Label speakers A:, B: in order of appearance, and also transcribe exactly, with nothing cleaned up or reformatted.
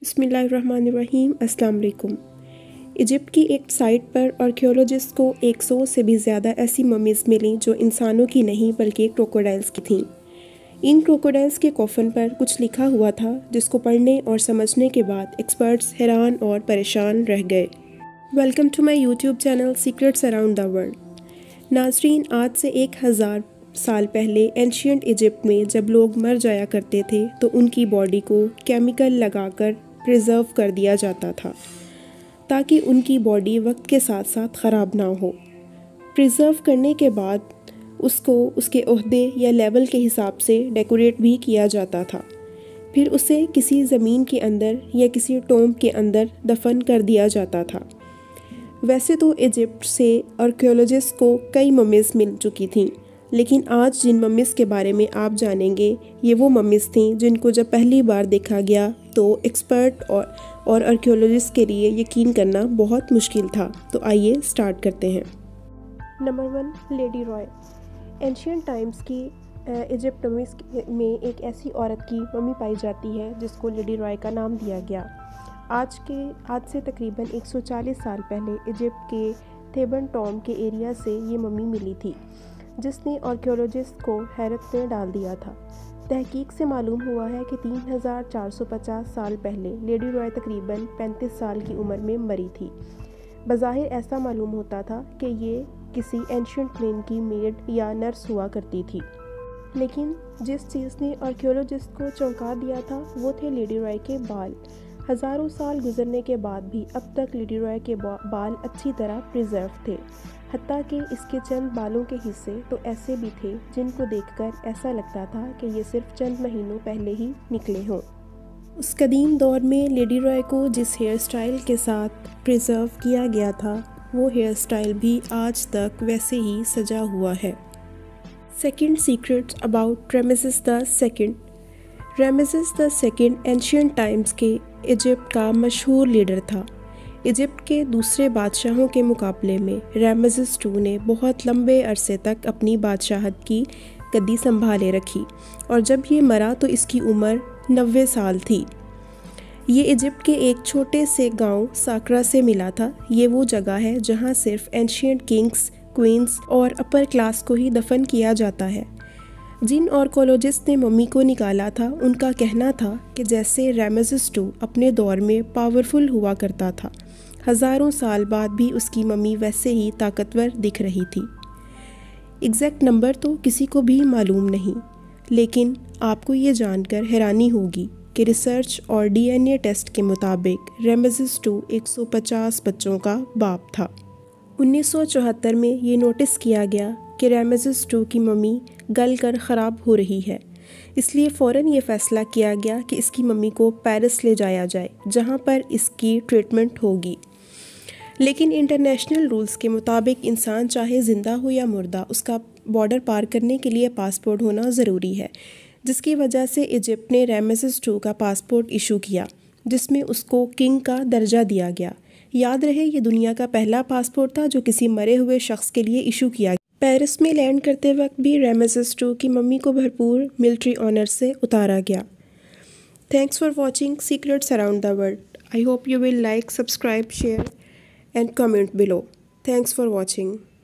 A: بسم اللہ الرحمن الرحیم۔ السلام علیکم۔ ایجپٹ کی ایک سائٹ پر آرکیولوجسٹ کو ایک سو سے بھی زیادہ ایسی ممیز ملیں جو انسانوں کی نہیں بلکہ کروکوڈائلز کی تھیں۔ ان کروکوڈائلز کے کوفن پر کچھ لکھا ہوا تھا جس کو پڑھنے اور سمجھنے کے بعد ایکسپرٹس حیران اور پریشان رہ گئے۔ Welcome to my YouTube channel secrets around the world. ناظرین، آج سے ایک ہزار سال پہلے اینشینٹ ایجپٹ میں جب لوگ مر جایا کرتے تھے تو ان کی باڈی کو کیمیکل لگا کر پریزرو کر دیا جاتا تھا تاکہ ان کی باڈی وقت کے ساتھ ساتھ خراب نہ ہو۔ پریزرو کرنے کے بعد اس کو اس کے عہدے یا لیول کے حساب سے ڈیکوریٹ بھی کیا جاتا تھا، پھر اسے کسی زمین کے اندر یا کسی ٹومب کے اندر دفن کر دیا جاتا تھا۔ ویسے تو ایجپٹ سے آرکیولوجسٹ کو کئی ممیز مل چکی تھیں، لیکن آج جن ممیز کے بارے میں آپ جانیں گے یہ وہ ممیز تھیں جن کو جب پہلی بار دیکھا گیا تو ایکسپرٹ اور اور آرکیولوجسٹ کے لیے یقین کرنا بہت مشکل تھا۔ تو آئیے سٹارٹ کرتے ہیں۔ Number one, lady Rai. Ancient times کی ایجپٹ ممیز میں ایک ایسی عورت کی ممی پائی جاتی ہے جس کو لیڈی رائے کا نام دیا گیا۔ آج کے آج سے تقریباً ایک سو چالیس سال پہلے ایجپٹ کے تھیبن ٹوم کے ایریا سے یہ ممی ملی تھی جس نے آرکیولوجسٹ کو حیرت میں ڈال دیا تھا۔ تحقیق سے معلوم ہوا ہے کہ تین ہزار چار سو پچاس سال پہلے لیڈی رائے تقریباً پینتیس سال کی عمر میں مری تھی۔ بظاہر ایسا معلوم ہوتا تھا کہ یہ کسی اینشینٹ کوئین کی میڈ یا نرس ہوا کرتی تھی، لیکن جس چیز نے آرکیولوجسٹ کو چونکا دیا تھا وہ تھے لیڈی رائے کے بال۔ ہزاروں سال گزرنے کے بعد بھی اب تک لیڈی رائے کے بال اچھی طرح پریزرو تھے، حتیٰ کہ اس کے چند بالوں کے حصے تو ایسے بھی تھے جن کو دیکھ کر ایسا لگتا تھا کہ یہ صرف چند مہینوں پہلے ہی نکلے ہوں۔ اس قدیم دور میں لیڈی رائے کو جس ہیئر سٹائل کے ساتھ پریزرو کیا گیا تھا وہ ہیئر سٹائل بھی آج تک ویسے ہی سجا ہوا ہے۔ Second secret about Rameses the second. Rameses the second ancient times کے ایجپٹ کا مشہور لیڈر تھا۔ ایجپٹ کے دوسرے بادشاہوں کے مقابلے میں رمیسیس ٹو نے بہت لمبے عرصے تک اپنی بادشاہت کی گدی سنبھالے رکھی، اور جب یہ مرا تو اس کی عمر نوے سال تھی۔ یہ ایجپٹ کے ایک چھوٹے سے گاؤں ساکرا سے ملا تھا۔ یہ وہ جگہ ہے جہاں صرف اینشینٹ کنگز، کوئینز اور اپر کلاس کو ہی دفن کیا جاتا ہے۔ جن آرکیولوجسٹ نے ممی کو نکالا تھا ان کا کہنا تھا کہ جیسے رمیسیس ٹو اپنے دور میں پاورفل ہوا کرتا تھا، ہزاروں سال بعد بھی اس کی ممی ویسے ہی طاقتور دکھ رہی تھی۔ ایگزیکٹ نمبر تو کسی کو بھی معلوم نہیں، لیکن آپ کو یہ جان کر حیرانی ہوگی کہ ریسرچ اور ڈی این اے ٹیسٹ کے مطابق رمیسیس ٹو ایک سو پچاس بچوں کا باپ تھا۔ انیس سو چوہتر میں یہ نوٹس کیا گیا کہ رمیسیس ٹو کی ممی گل کر خراب ہو رہی ہے، اس لیے فوراً یہ فیصلہ کیا گیا کہ اس کی ممی کو پیرس لے جایا جائے جہاں پر اس کی ٹریٹمنٹ ہوگی۔ لیکن انٹرنیشنل رولز کے مطابق انسان چاہے زندہ ہو یا مردہ اس کا بارڈر پار کرنے کے لیے پاسپورٹ ہونا ضروری ہے، جس کی وجہ سے ایجپٹ نے رمیسیس ٹو کا پاسپورٹ ایشو کیا جس میں اس کو کنگ کا درجہ دیا گیا۔ یاد رہے یہ دنیا کا پہلا پاسپورٹ تھا جو کسی مرے ہوئے شخص کے لیے ایشو کیا گیا۔ پیرس میں لینڈ کرتے وقت بھی رمیسیس ٹو کی ممی کو بھرپور ملٹری آنر سے اتارا گیا۔ Thanks for watching secrets around the world. I hope you will like, subscribe, share and comment below. Thanks for watching.